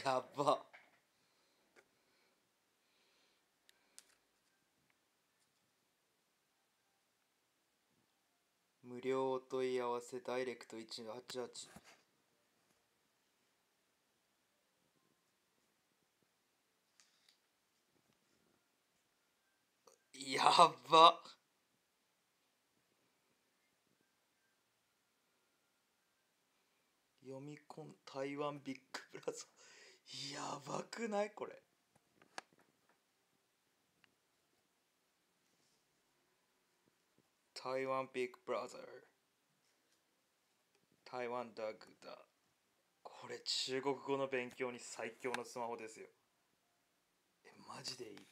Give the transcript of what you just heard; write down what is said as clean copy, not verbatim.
やば。無料お問い合わせダイレクト188。やば。読み込ん台湾ビッグブラザー。やばくないこれ。台湾ビッグブラザー。台湾ダグだ。これ中国語の勉強に最強のスマホですよ。マジでいい。